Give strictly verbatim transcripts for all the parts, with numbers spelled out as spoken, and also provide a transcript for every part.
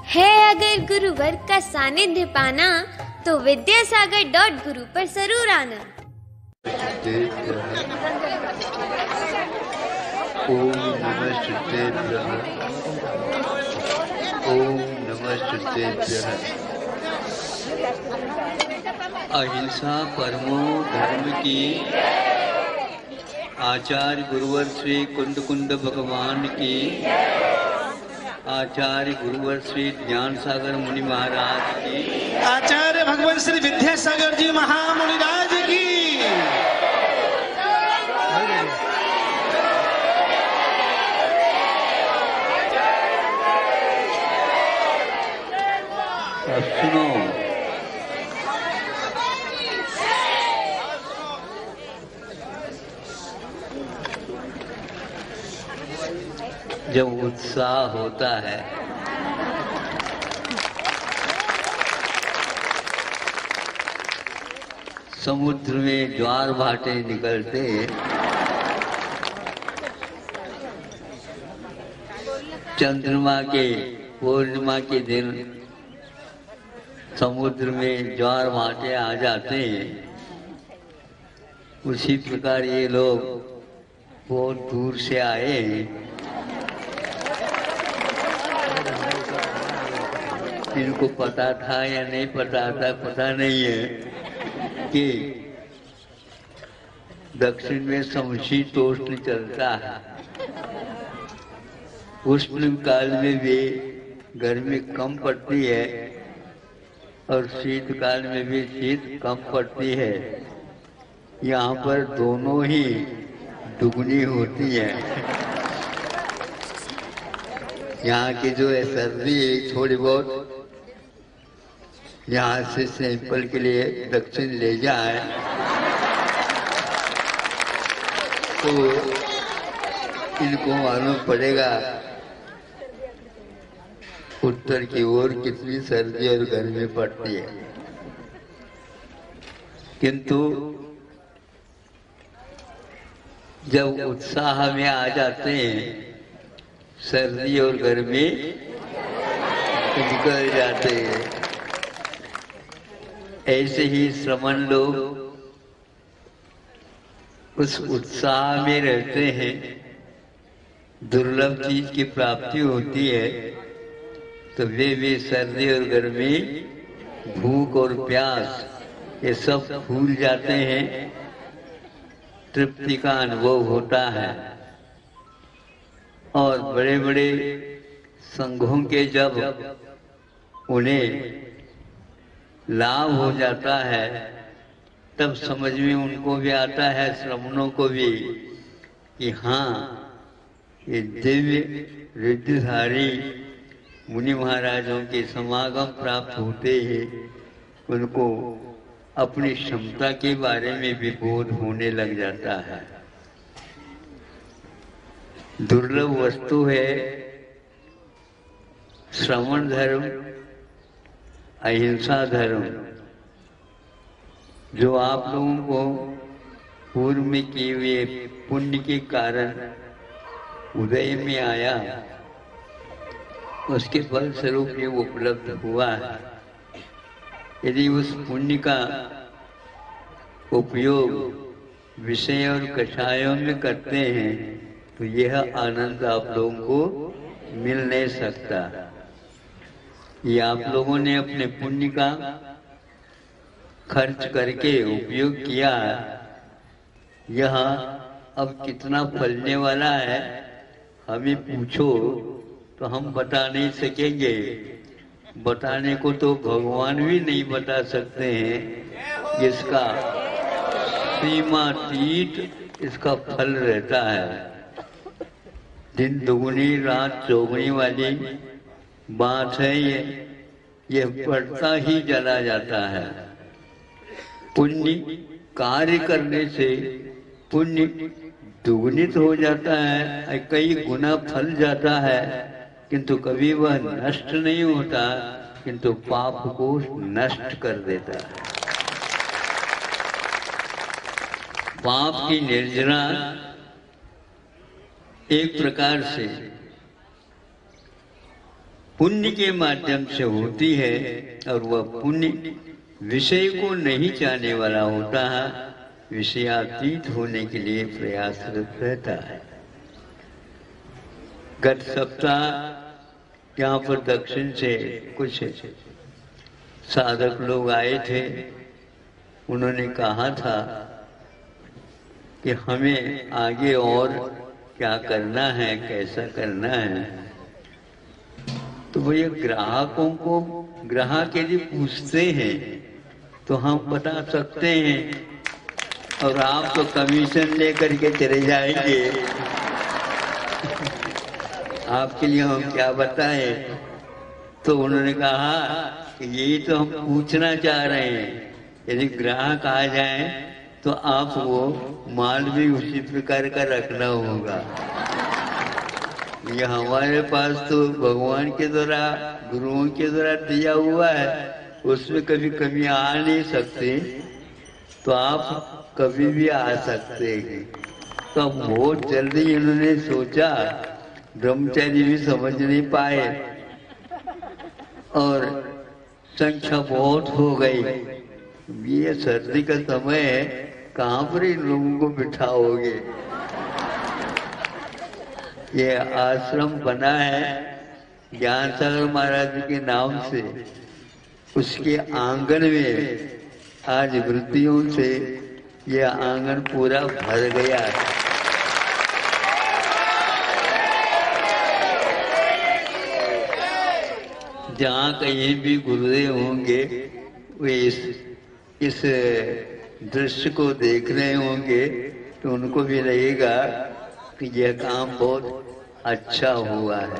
है अगर गुरुवर का सानिध्य पाना तो विद्यासागर डॉट गुरु पर जरूर आना। ओम नमः शुद्धेभ्यः। ओम नमः शुद्धेभ्यः। अहिंसा परमो धर्म की। आचार्य गुरुवर श्री कुंद कुंद भगवान की। आचार्य गुरुवर श्री ज्ञान सागर मुनि महाराज की। आचार्य भगवान श्री विद्यासागर जी महामुनिराज की। अब सुनो, जब उत्साह होता है समुद्र में ज्वार भाटे निकलते, चंद्रमा के पूर्णिमा के दिन समुद्र में ज्वार भाटे आ जाते हैं, उसी प्रकार ये लोग बहुत दूर से आए हैं। इनको पता था या नहीं पता था पता नहीं है कि दक्षिण में समशीतोष्ण चलता है। उष्ण काल में भी गर्मी कम पड़ती है और शीत काल में भी शीत कम पड़ती है। यहाँ पर दोनों ही दुगनी होती है। यहाँ की जो है सर्दी थोड़ी बहुत यहाँ से सैंपल के लिए दक्षिण ले जाए तो इनको मालूम पड़ेगा उत्तर की ओर कितनी सर्दी और गर्मी पड़ती है। किंतु जब उत्साह में आ जाते हैं सर्दी और गर्मी निकल जाते हैं। ऐसे ही श्रमण लोग उस उत्साह में रहते हैं। दुर्लभ चीज की प्राप्ति होती है तो वे भी सर्दी और गर्मी, भूख और प्यास ये सब भूल जाते हैं। तृप्ति का अनुभव होता है और बड़े बड़े संघों के जब उन्हें लाभ हो जाता है तब समझ में उनको भी आता है, श्रमणों को भी, कि हाँ ये दिव्य रिद्धिधारी मुनि महाराजों के समागम प्राप्त होते ही उनको अपनी क्षमता के बारे में भी बोध होने लग जाता है। दुर्लभ वस्तु है श्रवण धर्म, अहिंसा धर्म, जो आप लोगों को पूर्व में किए हुए पुण्य के कारण उदय में आया, उसके फल स्वरूप ये उपलब्ध हुआ है। यदि उस पुण्य का उपयोग विषय और कषायों में करते हैं तो यह आनंद आप लोगों को मिल नहीं सकता। ये आप लोगों ने अपने पुण्य का खर्च करके उपयोग किया, यह अब कितना फलने वाला है हमें पूछो तो हम बता नहीं सकेंगे। बताने को तो भगवान भी नहीं बता सकते हैं, जिसका सीमातीत इसका फल रहता है। दिन दुगुनी रात चौगुनी वाली बात है ये ये बढ़ता ही चला जाता है। पुण्य कार्य करने से पुण्य दुगुनित हो जाता है, कई गुना फल जाता है, किंतु कभी वह नष्ट नहीं होता, किंतु पाप को नष्ट कर देता है। पाप की निर्जना एक प्रकार से पुण्य के माध्यम से होती है और वह पुण्य विषय को नहीं चाहने वाला होता है, विषयातीत होने के लिए प्रयासरत रहता है। गत सप्ताह यहाँ पर दक्षिण से कुछ साधक लोग आए थे। उन्होंने कहा था कि हमें आगे और क्या करना है, कैसा करना है। तो वो ये ग्राहकों को ग्राहक यदि पूछते हैं तो हम बता सकते हैं, और आप तो कमीशन लेकर के चले जाएंगे, आपके लिए हम क्या बताएं। तो उन्होंने कहा कि यही तो हम पूछना चाह रहे हैं, यदि ग्राहक आ जाए तो आप वो माल भी उसी प्रकार का रखना होगा। ये हमारे पास तो भगवान के द्वारा, गुरुओं के द्वारा दिया हुआ है, उसमें कभी कमी आ नहीं सकती, तो आप कभी भी आ सकते हैं। तो बहुत जल्दी इन्होंने सोचा, ब्रह्मचारी भी समझ नहीं पाए और संख्या बहुत हो गई। ये सर्दी का समय है, कहाँ पर इन लोगों को बिठाओगे। ये आश्रम बना है ज्ञान सागर महाराज के नाम से, उसके आंगन में आज वृत्तियों से यह आंगन पूरा भर गया है। जहाँ कहीं भी गुरुदेव होंगे वे इस इस दृश्य को देख रहे होंगे तो उनको भी लगेगा कि यह काम बहुत अच्छा हुआ है।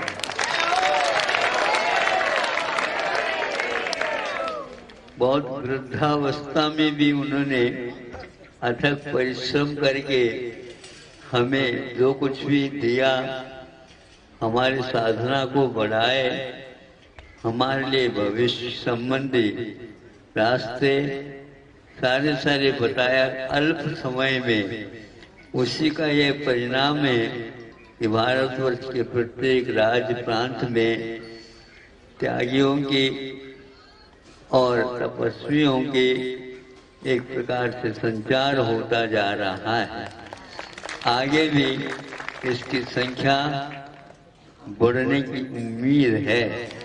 बहुत वृद्धावस्था में भी उन्होंने अथक परिश्रम करके हमें जो कुछ भी दिया, हमारी साधना को बढ़ाए, हमारे लिए भविष्य संबंधी रास्ते सारे सारे बताया अल्प समय में। उसी का यह परिणाम है कि भारतवर्ष के प्रत्येक राज्य प्रांत में त्यागियों की और तपस्वियों के एक प्रकार से संचार होता जा रहा है। आगे भी इसकी संख्या बढ़ने की उम्मीद है।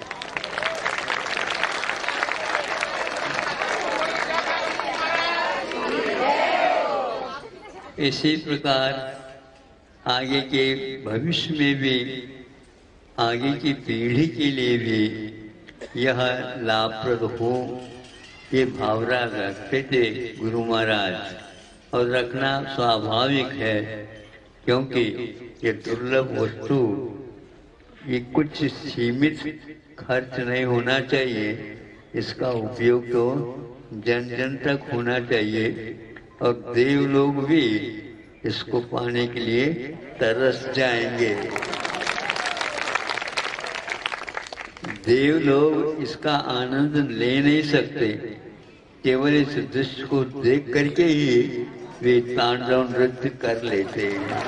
इसी प्रकार आगे के भविष्य में भी, आगे की पीढ़ी के लिए भी यह लाभप्रद हो, ये भावना रखते थे गुरु महाराज, और रखना स्वाभाविक है, क्योंकि ये दुर्लभ वस्तु, ये कुछ सीमित खर्च नहीं होना चाहिए, इसका उपयोग तो जन जन तक होना चाहिए, और देव लोग भी इसको पाने के लिए तरस जाएंगे। देव लोग इसका आनंद ले नहीं सकते, केवल इस दृश्य को देख करके ही वे तांडव नृत्य कर लेते हैं।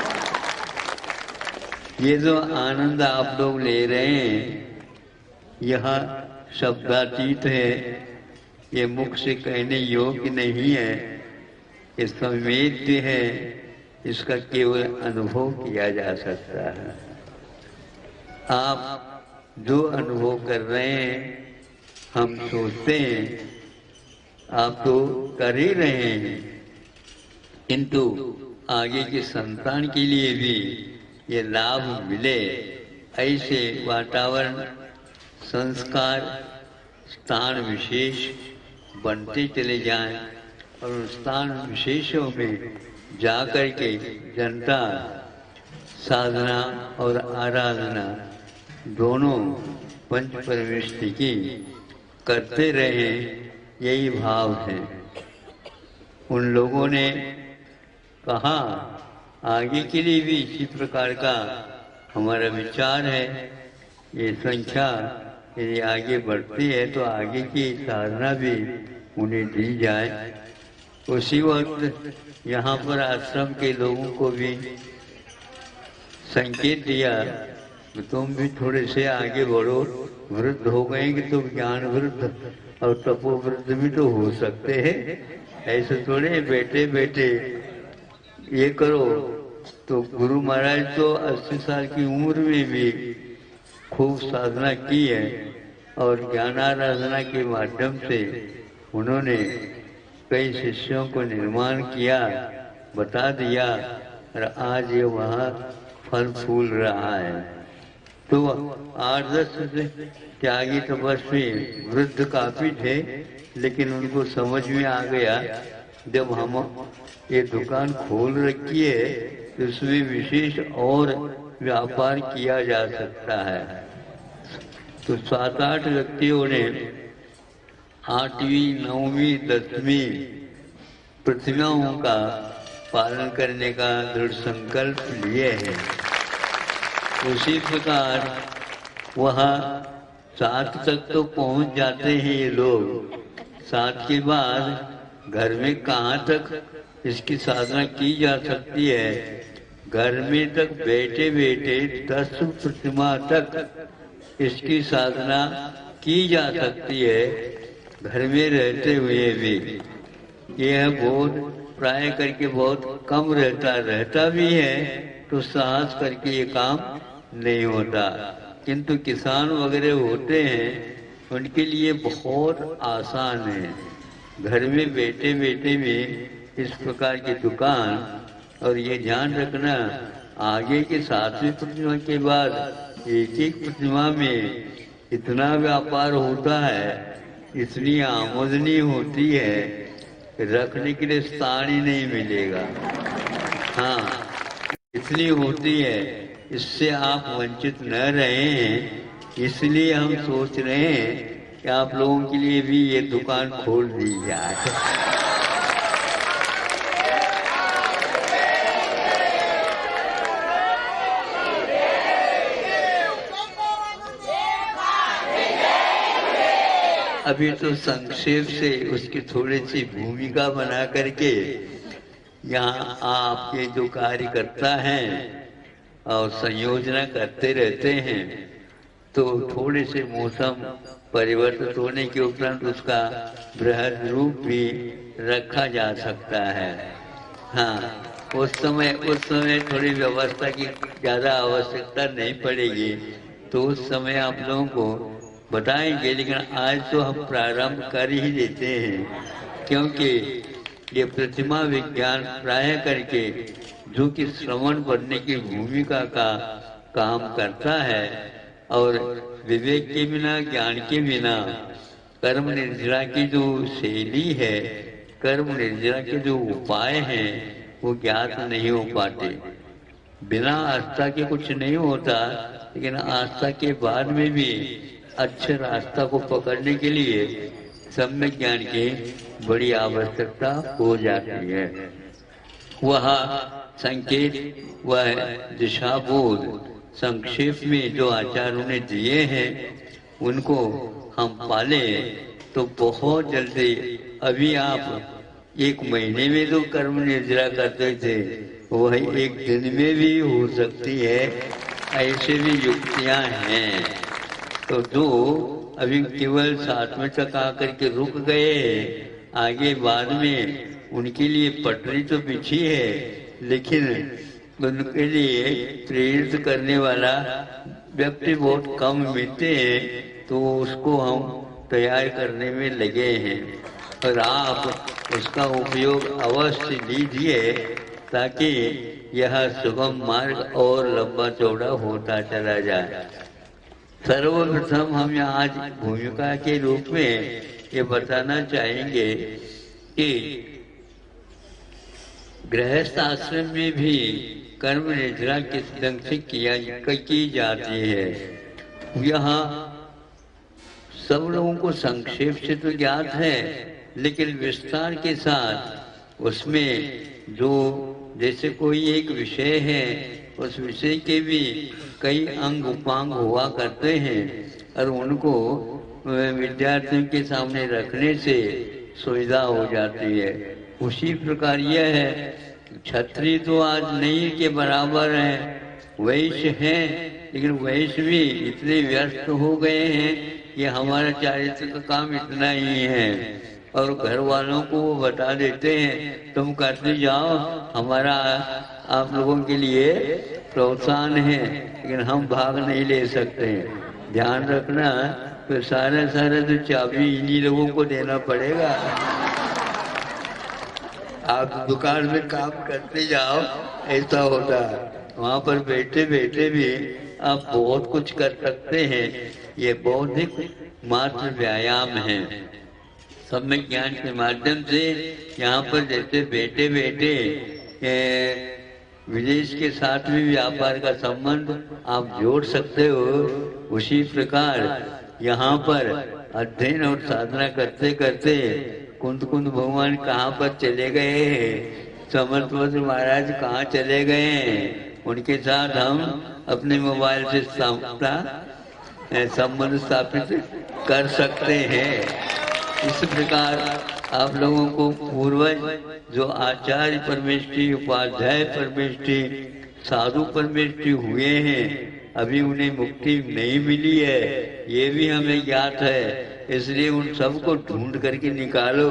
ये जो आनंद आप लोग ले रहे हैं, यह शब्दातीत है, ये मुख से कहने योग्य नहीं है, ये संवेद्य है, इसका केवल अनुभव किया जा सकता है। आप जो अनुभव कर रहे हैं, हम सोचते हैं आप तो कर ही रहे हैं, किंतु आगे के संतान के लिए भी ये लाभ मिले, ऐसे वातावरण, संस्कार, स्थान विशेष बनते चले जाएं, और उन स्थान विशेषों में जाकर के जनता साधना और आराधना दोनों पंच परमेष्टि की करते रहे, यही भाव है। उन लोगों ने कहा आगे के लिए भी इसी प्रकार का हमारा विचार है। ये संख्या यदि आगे बढ़ती है तो आगे की साधना भी उन्हें दी जाए। उसी वक्त यहाँ पर आश्रम के लोगों को भी संकेत दिया तो तुम भी थोड़े से आगे बढ़ो, वृद्ध हो गएंगे तो ज्ञान वृद्ध और तपो वृद्ध भी तो हो सकते हैं। ऐसे थोड़े बैठे बैठे ये करो। तो गुरु महाराज तो अस्सी साल की उम्र में भी खूब साधना की है और ज्ञानाराधना के माध्यम से उन्होंने कई शिष्यों को निर्माण किया, बता दिया और आज ये वहाँ फल फूल रहा है। तो आठ दस त्यागी तपस्वी वृद्ध काफी थे, लेकिन उनको समझ में आ गया जब हम ये दुकान खोल रखी है तो उसमें विशेष और व्यापार किया जा सकता है। तो सात आठ व्यक्तियों ने आठवीं नौवीं दसवीं प्रतिमाओं का पालन करने का दृढ़ संकल्प लिए हैं। उसी प्रकार वहाँ सात तक तो पहुँच जाते हैं ये लोग। सात के बाद घर में कहाँ तक इसकी साधना की जा सकती है? घर में तक बैठे बैठे दस प्रतिमा तक इसकी साधना की जा सकती है, घर में रहते हुए भी। यह बहुत प्राय करके बहुत कम रहता रहता भी है तो साहस करके ये काम नहीं होता। किंतु किसान वगैरह होते हैं उनके लिए बहुत आसान है, घर में बैठे बैठे भी इस प्रकार की दुकान। और ये ध्यान रखना, आगे के सातवीं प्रतिमा के बाद एक एक प्रतिमा में इतना व्यापार होता है, इतनी आमदनी होती है, रखने के लिए स्थान ही नहीं मिलेगा। हाँ, इतनी होती है, इससे आप वंचित न रहे हैं। इसलिए हम सोच रहे हैं कि आप लोगों के लिए भी ये दुकान खोल दी जाए। अभी तो संक्षेप से उसकी थोड़ी सी भूमिका बना करके यहाँ आपके जो कार्यकर्ता हैं और संयोजना करते रहते हैं, तो थोड़े से मौसम परिवर्तित होने के उपरांत उसका बृहद रूप भी रखा जा सकता है। हाँ, उस समय उस समय थोड़ी व्यवस्था की ज़्यादा आवश्यकता नहीं पड़ेगी, तो उस समय आप लोगों को बताएंगे। लेकिन आज तो हम प्रारंभ कर ही देते हैं, क्योंकि ये प्रतिमा विज्ञान प्राय करके जो कि श्रवण पढ़ने की भूमिका का काम करता है और विवेक के बिना, ज्ञान के बिना कर्म निर्जरा की जो शैली है, कर्म निर्जरा के जो उपाय हैं वो ज्ञात नहीं हो पाते। बिना आस्था के कुछ नहीं होता, लेकिन आस्था के बाद में भी अच्छे रास्ता को पकड़ने के लिए सम्यक ज्ञान की बड़ी आवश्यकता हो जाती है। वह संकेत, वह दिशा बोध संक्षेप में जो आचार्यों ने दिए हैं उनको हम पाले तो बहुत जल्दी, अभी आप एक महीने में जो कर्म निर्जरा करते थे वह एक दिन में भी हो सकती है। ऐसे भी युक्तियां हैं। तो जो अभी केवल सातवें तक आकर के रुक गए, आगे बाद में उनके लिए पटरी तो बिछी है, लेकिन उनके लिए प्रेरित करने वाला व्यक्ति बहुत कम मिलते हैं, तो उसको हम तैयार करने में लगे हैं। और आप उसका उपयोग अवश्य लीजिए ताकि यह सुगम मार्ग और लंबा चौड़ा होता चला जाए। सर्वप्रथम हम यहाँ आज भूमिका के रूप में ये बताना चाहेंगे कि गृहस्थ आश्रम में भी कर्म निर्जरा किस ढंग से किया की जाती है। यहाँ सब लोगों को संक्षेप से तो ज्ञात है, लेकिन विस्तार के साथ उसमें जो जैसे कोई एक विषय है, उस विषय के भी कई अंग उपांग हुआ करते हैं और उनको विद्यार्थियों के सामने रखने से सुविधा हो जाती है। उसी प्रकार यह है, क्षत्रिय तो आज नहीं के बराबर है, वैश्य हैं लेकिन वैश्य भी इतने व्यस्त हो गए हैं कि हमारा चारित्र का काम इतना ही है, और घर वालों को वो बता देते हैं तुम करते जाओ, हमारा आप लोगों के लिए प्रोत्साहन है, लेकिन हम भाग नहीं ले सकते। ध्यान रखना, तो सारा सारा तो चाबी इन्हीं लोगों को देना पड़ेगा। आप दुकान में काम करते जाओ, ऐसा होता है। वहाँ पर बैठे बैठे भी आप बहुत कुछ कर सकते हैं। ये बौद्धिक मात्र व्यायाम है। सम्यक ज्ञान के माध्यम से यहाँ पर जैसे बैठे बैठे विदेश के साथ भी व्यापार का संबंध आप जोड़ सकते हो, उसी प्रकार यहाँ पर अध्ययन और साधना करते करते कुंद कुंद भगवान कहाँ पर चले गए, समर्थवज्र महाराज कहाँ चले गए, उनके साथ हम अपने मोबाइल से संबंध स्थापित कर सकते हैं। इस प्रकार आप लोगों को पूर्वज जो आचार्य परमेष्ठी, उपाध्याय परमेष्ठी, साधु परमेष्ठी हुए हैं, अभी उन्हें मुक्ति नहीं मिली है, ये भी हमें ज्ञात है। इसलिए उन सबको ढूंढ करके निकालो।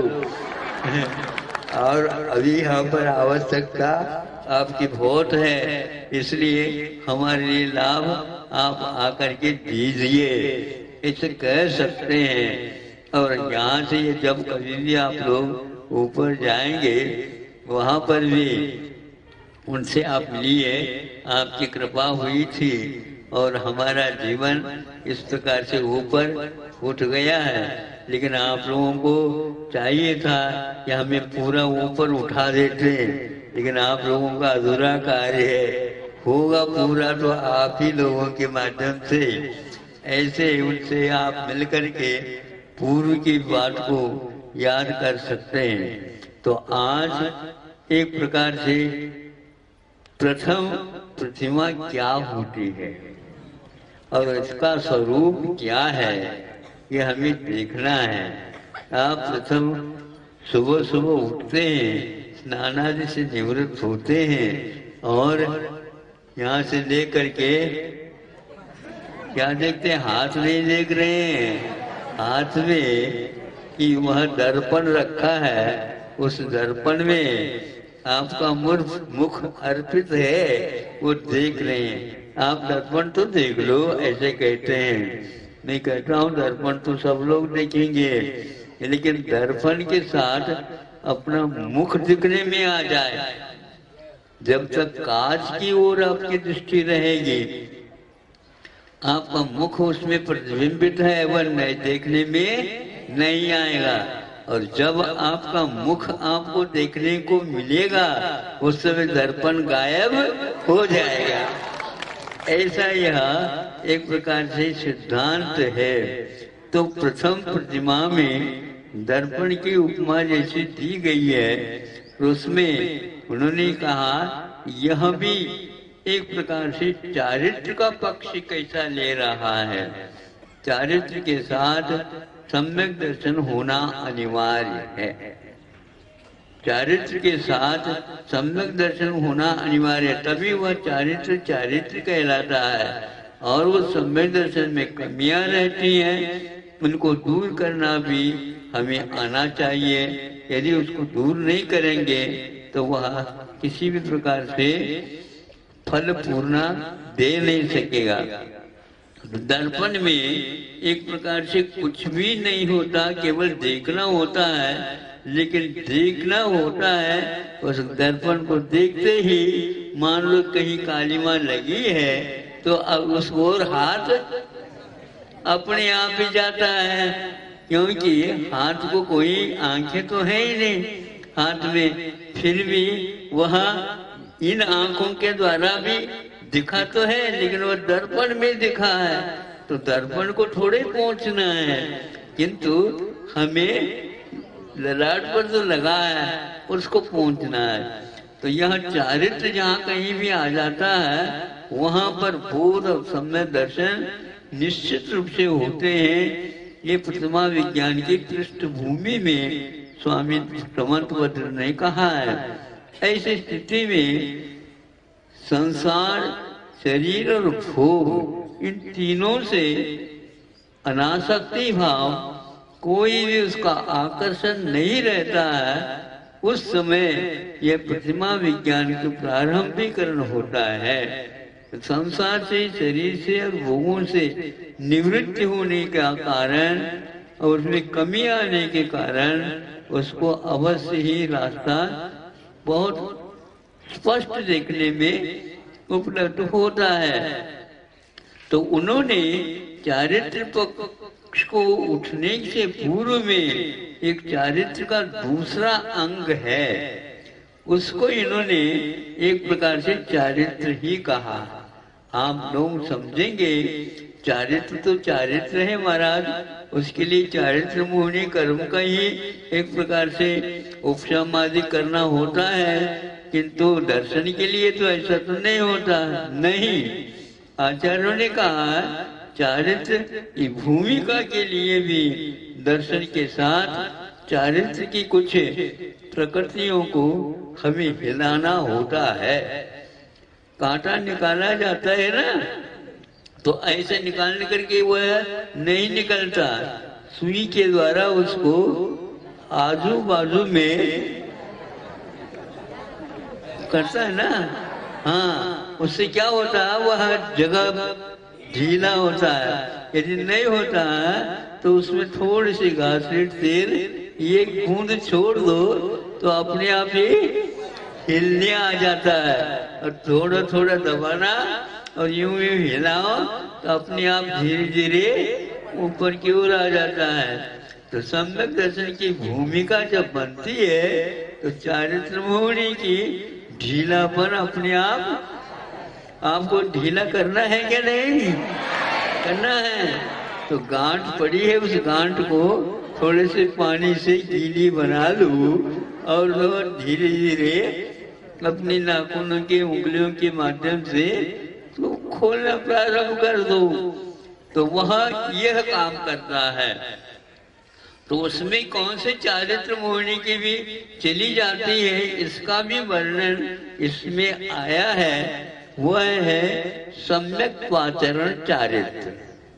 और अभी यहाँ पर आवश्यकता आपकी बहुत है, इसलिए हमारे लिए लाभ आप आकर के दीजिए, इसे कह सकते हैं। और यहाँ से ये जब कभी भी आप लोग ऊपर जाएंगे, वहाँ पर भी उनसे आप मिलिए, आपकी कृपा हुई थी और हमारा जीवन इस प्रकार से ऊपर उठ गया है। लेकिन आप लोगों को चाहिए था कि हमें पूरा ऊपर उठा देते, लेकिन आप लोगों का अधूरा कार्य है, होगा पूरा तो आप ही लोगों के माध्यम से। ऐसे उनसे आप मिलकर के पूर्व की बात को याद कर सकते हैं। तो आज एक प्रकार से प्रथम प्रतिमा क्या होती है और इसका स्वरूप क्या है, ये हमें देखना है। आप प्रथम सुबह सुबह उठते हैं, स्नान आदि से निवृत्त होते हैं और यहाँ से लेकर के क्या देखते हैं, हाथ नहीं देख रहे हैं, हाथ में कि वह दर्पण रखा है, उस दर्पण में आपका मुख अर्पित है, वो देख रहे हैं। आप दर्पण तो देख लो, ऐसे कहते हैं। मैं कहता हूँ दर्पण तो सब लोग देखेंगे, लेकिन दर्पण के साथ अपना मुख दिखने में आ जाए। जब तक कांच की ओर आपकी दृष्टि रहेगी, आपका मुख उसमें प्रतिबिंबित है, वह नहीं देखने में नहीं आएगा। और जब आपका मुख आपको देखने को मिलेगा, उस समय दर्पण गायब हो जाएगा। ऐसा यह एक प्रकार से सिद्धांत है। तो प्रथम प्रतिमा में दर्पण की उपमा जैसी दी गई है, उसमें उन्होंने कहा यह भी एक प्रकार से चारित्र का पक्ष कैसा ले रहा है। चारित्र के साथ सम्यक दर्शन होना अनिवार्य है। चारित्र के साथ सम्यक दर्शन होना अनिवार्य है, तभी वह चारित्र चारित्र कहलाता है। और वो सम्यक दर्शन में कमियां रहती हैं, उनको दूर करना भी हमें आना चाहिए। यदि उसको दूर नहीं करेंगे तो वह किसी भी प्रकार से फल पूर्णा दे नहीं सकेगा। दर्पण में एक प्रकार से कुछ भी नहीं होता, केवल देखना होता है। लेकिन देखना होता है, उस दर्पण को देखते ही मान लो कहीं कालीमा लगी है तो अब उस ओर हाथ अपने आप ही जाता है, क्योंकि हाथ को कोई आंखें तो है ही नहीं हाथ में, फिर भी वह इन आंखों के द्वारा भी दिखा तो है, लेकिन वह दर्पण में दिखा है। तो दर्पण को थोड़े पहुंचना है, किंतु हमें ललाट पर जो लगा है उसको पहुंचना है। तो यह चारित्र जहाँ कहीं भी आ जाता है, वहां पर बोध और सम्यक दर्शन निश्चित रूप से होते हैं। ये प्रतिमा विज्ञान की पृष्ठभूमि में स्वामी समर्थवज्र ने कहा है। ऐसी स्थिति में संसार शरीर और भोग, इन तीनों से अनासक्ति भाव, कोई भी उसका आकर्षण नहीं रहता है, उस समय यह प्रतिमा विज्ञान के प्रारंभिकरण होता है। संसार से, शरीर से और भोगों से निवृत्ति होने का कारण और उसमें कमी आने के कारण उसको अवश्य ही रास्ता बहुत स्पष्ट देखने में उपलब्ध होता है। तो उन्होंने चारित्र पक्ष को उठने से पूर्व में एक चारित्र का दूसरा अंग है, उसको इन्होंने एक प्रकार से चारित्र ही कहा। आप लोग समझेंगे चारित्र तो चारित्र है महाराज, उसके लिए चारित्र मोहनी कर्म का ही एक प्रकार से उपशम आदि करना होता है, किंतु दर्शन के लिए तो ऐसा तो नहीं होता। नहीं, आचार्यों ने कहा चारित्र की भूमिका के लिए भी दर्शन के साथ चारित्र की कुछ प्रकृतियों को हमें हिलाना होता है। कांटा निकाला जाता है ना, तो ऐसे निकालने करके वह नहीं निकलता, सुई के द्वारा उसको आजू बाजू में करता है ना। हाँ, उससे क्या होता है, वह जगह ढीला होता है। यदि नहीं होता है तो उसमें थोड़ी सी घासलेट तेल एक बूंद छोड़ दो तो अपने आप ही हिलने आ जाता है, और थोड़ा थोड़ा दबाना और यूं यूं हिलाओ तो अपने आप धीरे धीरे ऊपर की ओर आ जाता है। तो सम्यक दर्शन की भूमिका जब बनती है तो चारित्र मोहनी की ढीलापन अपने आप आपको ढीला करना है क्या नहीं करना है। तो गांठ पड़ी है, उस गांठ को थोड़े से पानी से गीली बना लूं और धीरे धीरे अपनी नाखूनों के उंगलियों के माध्यम से तो खोलना प्रारंभ कर दो, तो वह यह काम करता है। तो उसमें कौन से चारित्र मोहनी की भी चली जाती है, इसका भी वर्णन इसमें आया है। वह है सम्यक आचरण चारित्र।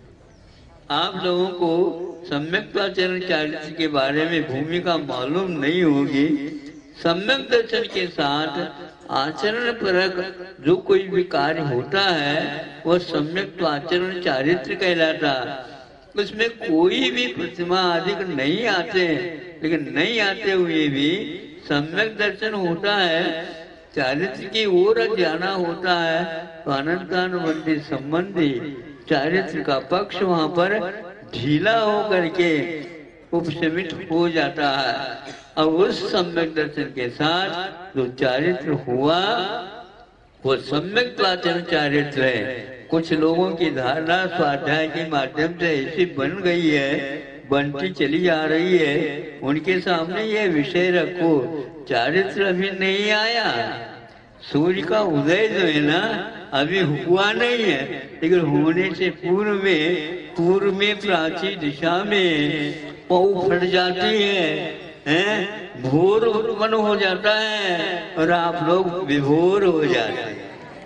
आप लोगों को सम्यक आचरण चारित्र के बारे में भूमिका मालूम नहीं होगी। सम्यक दर्शन के साथ आचरण परक जो कोई भी कार्य होता है वह सम्यक आचरण चारित्र कहलाता। उसमें कोई भी प्रतिमा आदि नहीं आते, लेकिन नहीं आते हुए भी सम्यक दर्शन होता है, चारित्र की ओर जाना होता है। तो अनंतानुबंधी संबंधी चारित्र का पक्ष वहां पर ढीला होकर के उपशमित हो जाता है। अब उस सम्यक दर्शन के साथ जो चारित्र हुआ वो सम्यक आचरण चारित्र है। कुछ लोगों की धारणा स्वाध्याय के माध्यम से ऐसी बन गई है, बनती चली जा रही है। उनके सामने यह विषय रखो, चारित्र अभी नहीं आया, सूर्य का उदय जो है ना अभी हुआ नहीं है, लेकिन होने से पूर्व में पूर्व में प्राची दिशा में पौ फट जाती है, हैं भोर उत्पन्न हो जाता है और आप लोग विभोर हो जाते हैं।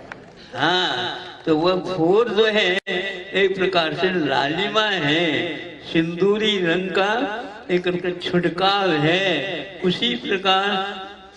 हाँ, तो वह भोर जो है एक प्रकार से लालिमा है, सिंदूरी रंग का एक छिड़काव है। उसी प्रकार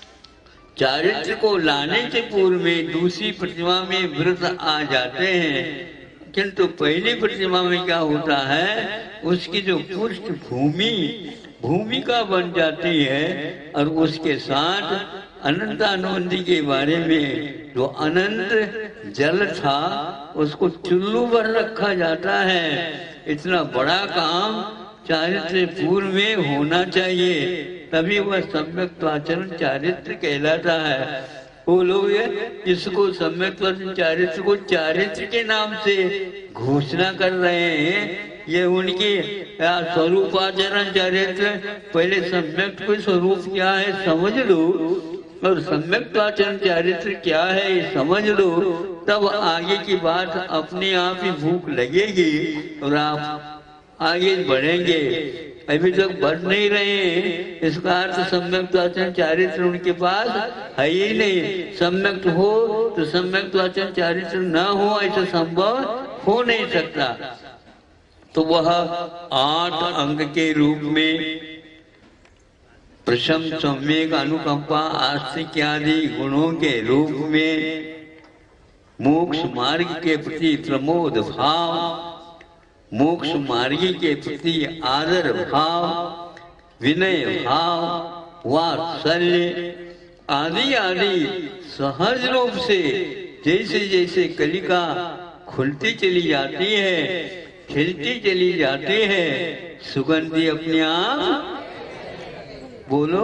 चारित्र को लाने से पूर्व में दूसरी प्रतिमा में व्रत आ जाते हैं, किंतु पहली प्रतिमा में क्या होता है, उसकी जो पृष्ठभूमि भूमिका बन जाती है और उसके साथ अनंतानुबंधी के बारे में जो अनंत जल था उसको चुल्लू पर रखा जाता है। इतना बड़ा काम चारित्र पूर्व में होना चाहिए, तभी वह सम्यक आचरण चारित्र कहलाता है। वो लोग इसको सम्यक चारित्र को चारित्र के नाम से घोषणा कर रहे हैं। ये उनकी स्वरूपाचरण चारित्र, पहले सम्यक को स्वरूप क्या है समझ लो और सम्यक आचरण चारित्र क्या है ये समझ लो, तब आगे की बात अपने आप ही भूख लगेगी और आप आगे बढ़ेंगे। अभी तक बढ़ नहीं रहे हैं, इसका अर्थ सम्यक आचरण चारित्र उनके पास है ही नहीं। सम्यक हो तो सम्यक वाचन चारित्र न हो ऐसा संभव हो नहीं सकता। तो वह आठ अंग के रूप में प्रशम, सम्यक, अनुकंपा, आस्तिक आदि गुणों के रूप में मोक्ष मार्ग के प्रति प्रमोद भाव, मोक्ष मार्ग के प्रति आदर भाव, विनय भाव, वात्सल्य आदि आदि सहज रूप से जैसे जैसे कलिका खुलती चली जाती है, खिलती चली जाती है, सुगंधी अपने आप बोलो।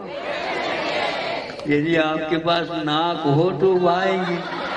यदि आपके पास नाक हो तो आएगी,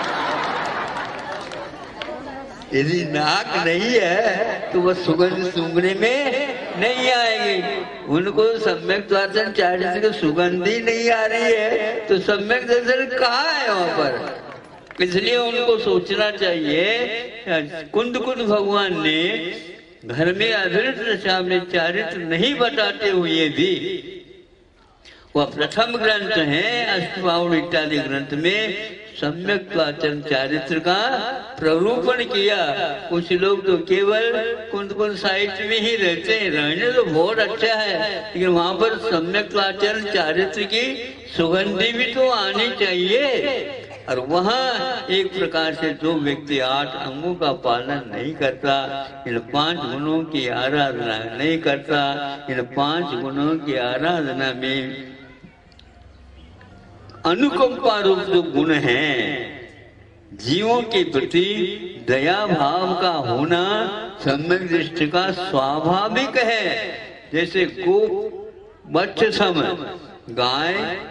यदि नाक नहीं है तो वह सुगंध सूंघने में नहीं आएगी। उनको सम्यक दर्शन चारित्र की सुगंध ही नहीं आ रही है तो सम्यक दर्शन कहाँ है वहां पर। इसलिए उनको सोचना चाहिए। कुंद कुंद भगवान ने घर में अभिरुच दशा में चारित्र नहीं बताते हुए भी वह प्रथम ग्रंथ है अष्टबाहुर इत्यादि ग्रंथ में सम्यक वाचन चारित्र का प्ररूपण किया। कुछ लोग तो केवल कुंद कुंद साहित्य में ही रहते हैं, रहने तो बहुत अच्छा है, लेकिन वहां पर सम्यक वाचन चारित्र की सुगंधी भी तो आनी चाहिए। और वहाँ एक प्रकार से जो व्यक्ति आठ अंगों का पालन नहीं करता, इन पांच गुणों की आराधना नहीं करता, इन पांच गुणों की आराधना में अनुकंपा रूप जो गुण है, जीवों के प्रति दया भाव का होना सम्यक दृष्टि का स्वाभाविक है। जैसे गो बच्चे सम गाय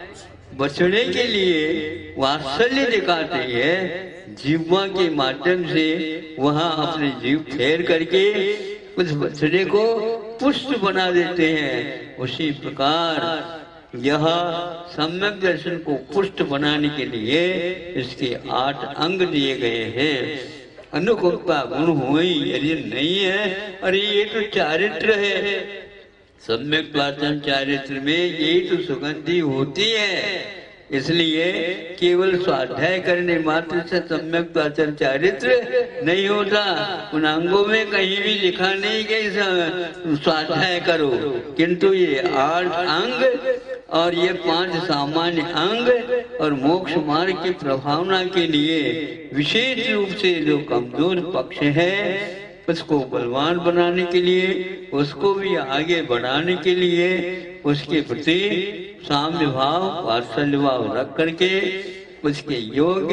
बछड़े के लिए वात्सल्य दिखाते है, जीवा के माध्यम से वहां अपने जीव फेर करके उस बछड़े को पुष्ट बना देते हैं। उसी प्रकार यह सम्यक दर्शन को पुष्ट बनाने के लिए इसके आठ अंग दिए गए हैं। अनुकंपा गुण हुई यदि नहीं है, अरे ये तो चारित्र है, सम्यक वाचन चारित्र में यही तो सुगंधी होती है। इसलिए केवल स्वाध्याय करने मात्र से सम्यक वाचन चारित्र नहीं होता। उन अंगों में कहीं भी लिखा नहीं कि स्वाध्याय करो, किंतु ये आठ अंग और ये पांच सामान्य अंग और मोक्ष मार्ग की प्रभावना के लिए विशेष रूप से जो कमजोर पक्ष है उसको बलवान बनाने के लिए, उसको भी आगे बढ़ाने के लिए उसके प्रति साम्य भाव वात्सल्य भाव रख करके उसके योग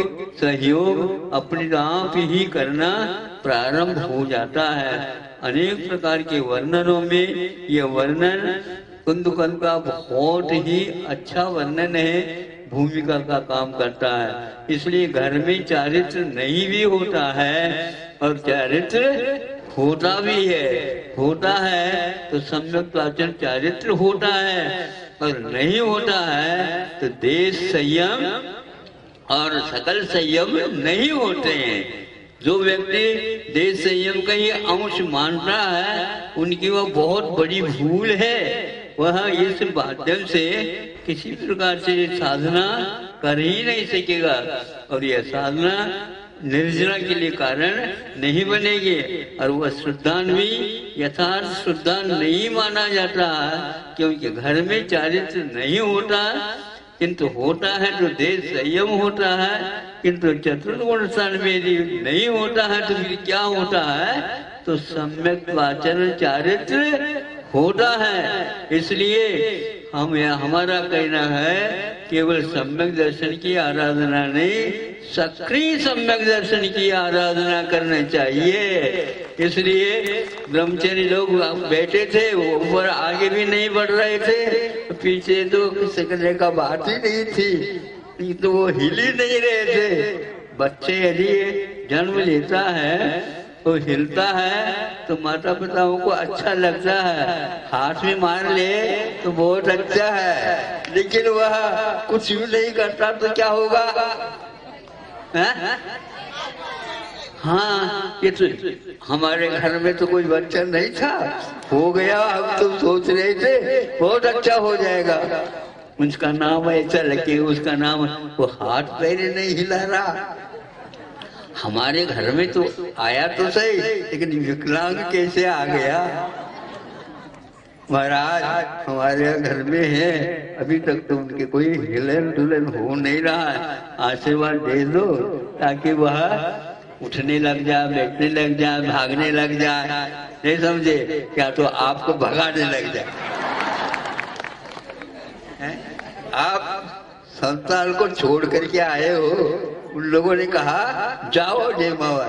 सहयोग अपने आप ही करना प्रारंभ हो जाता है। अनेक प्रकार के वर्णनों में यह वर्णन कुंदकंद का बहुत ही अच्छा वर्णन है, भूमिका का काम करता है। इसलिए घर में चारित्र नहीं भी होता है और चारित्र होता भी है, होता है तो सम्यक वाचन चारित्र होता है, और नहीं होता है तो देश संयम और सकल संयम नहीं होते हैं। जो व्यक्ति देश संयम का ही अंश मानता है उनकी वह बहुत बड़ी भूल है। वह इस माध्यम से किसी प्रकार से साधना कर ही नहीं सकेगा और यह साधना निर्जना के लिए कारण नहीं बनेगी। और वह श्रद्धान भी यथार्थ श्रद्धान नहीं माना जाता, क्योंकि घर में चारित्र नहीं होता, किंतु होता है तो देश संयम होता है, किंतु चतुर्गुण स्थान में यदि नहीं होता है तो फिर क्या होता है, तो सम्यक वाचन चारित्र होता है। इसलिए हम हमारा कहना है केवल सम्यक दर्शन की आराधना नहीं, सक्रिय सम्यक दर्शन की आराधना करना चाहिए। इसलिए ब्रह्मचारी लोग बैठे थे, वो ऊपर आगे भी नहीं बढ़ रहे थे, पीछे तो सकने का बात ही नहीं थी, तो वो हिल ही नहीं रहे थे। बच्चे यदि जन्म लेता है तो हिलता है तो माता पिताओं को अच्छा लगता है, हाथ में मार ले तो बहुत अच्छा है, लेकिन वह कुछ भी नहीं करता तो क्या होगा? है? हाँ, ये तो हमारे घर में तो कोई बच्चा नहीं था, हो गया, हम तो सोच रहे थे बहुत अच्छा हो जाएगा, उसका नाम ऐसा लगे, उसका नाम, वो हाथ पैर नहीं हिला रहा। हमारे घर में तो आया तो सही, लेकिन विकलांग कैसे आ गया? महाराज हमारे घर में है, अभी तक तो उनके कोई हिलन दुलन हो नहीं रहा है। आशीर्वाद दे दो ताकि वह उठने लग जाए, बैठने लग जाए, भागने लग जाए। नहीं समझे क्या? तो आपको भगाने लग जाए। आप संतान को छोड़ करके आए हो, उन लोगों ने कहा जाओ जय मावा,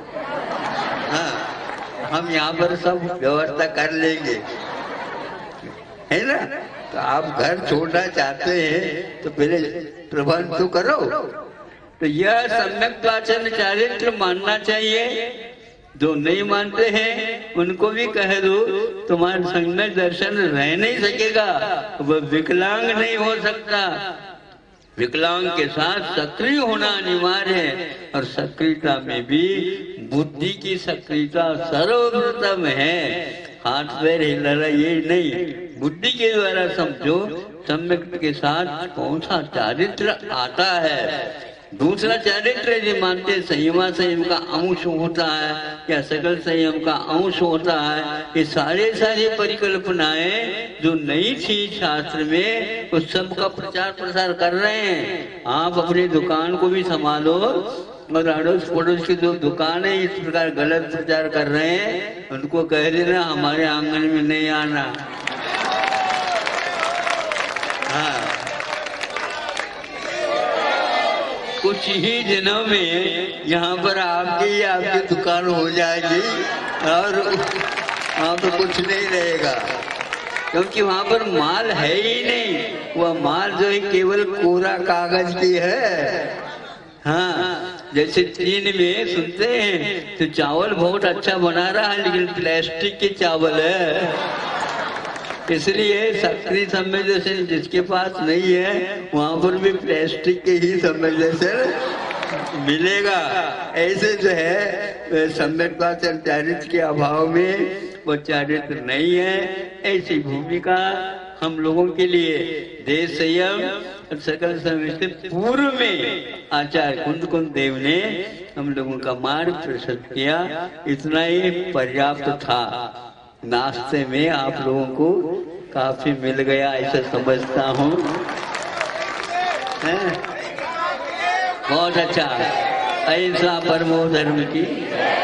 हाँ हम यहाँ पर सब व्यवस्था कर लेंगे, है ना? तो आप घर छोड़ना चाहते हैं तो पहले प्रबंध तो करो। तो यह सम्यक वाचन चारित्र मानना चाहिए। जो नहीं मानते हैं उनको भी कह दो तुम्हारे संग में दर्शन रह नहीं सकेगा, वह विकलांग नहीं हो सकता। विकलांग के साथ सक्रिय होना अनिवार्य है, और सक्रियता में भी बुद्धि की सक्रियता सर्वप्रथम है। हाथ पैर हिलाना ये नहीं, बुद्धि के द्वारा समझो सम्यक के साथ कौन सा चारित्र आता है। दूसरा चारित्र जो मानते संयमा संयम का अंश होता है या सकल संयम का अंश होता है, ये सारे सारे परिकल्पनाएं जो नहीं थी शास्त्र में, उस सब का प्रचार प्रसार कर रहे हैं। आप अपनी दुकान को भी संभालो, और अड़ोस पड़ोस की जो दुकान है इस प्रकार गलत प्रचार कर रहे हैं, उनको कह देना हमारे आंगन में नहीं आना। हाँ, कुछ ही दिनों में यहाँ पर आपकी आपकी दुकान हो जाएगी और वहाँ पर कुछ नहीं रहेगा, क्योंकि वहाँ पर माल है ही नहीं। वह माल जो है केवल कोरा कागज की है। हाँ, जैसे चीन में सुनते हैं तो चावल बहुत अच्छा बना रहा है, लेकिन प्लास्टिक के चावल है। इसलिए सक्रिय संवेदनशील जिसके पास नहीं है वहां पर भी प्लास्टिक के ही संवेदनशील मिलेगा। ऐसे जो है सम्यक वाचन चारित्र के अभाव में वो चारित्र नहीं है। ऐसी भूमिका हम लोगों के लिए देश संयम और सकल संवेद पूर्व में आचार्य कुंद कुंद देव ने हम लोगों का मार्ग प्रशस्त किया। इतना ही पर्याप्त था। नाश्ते में आप लोगों को काफी मिल गया ऐसा समझता हूँ। बहुत अच्छा। ऐसा परमो धर्म की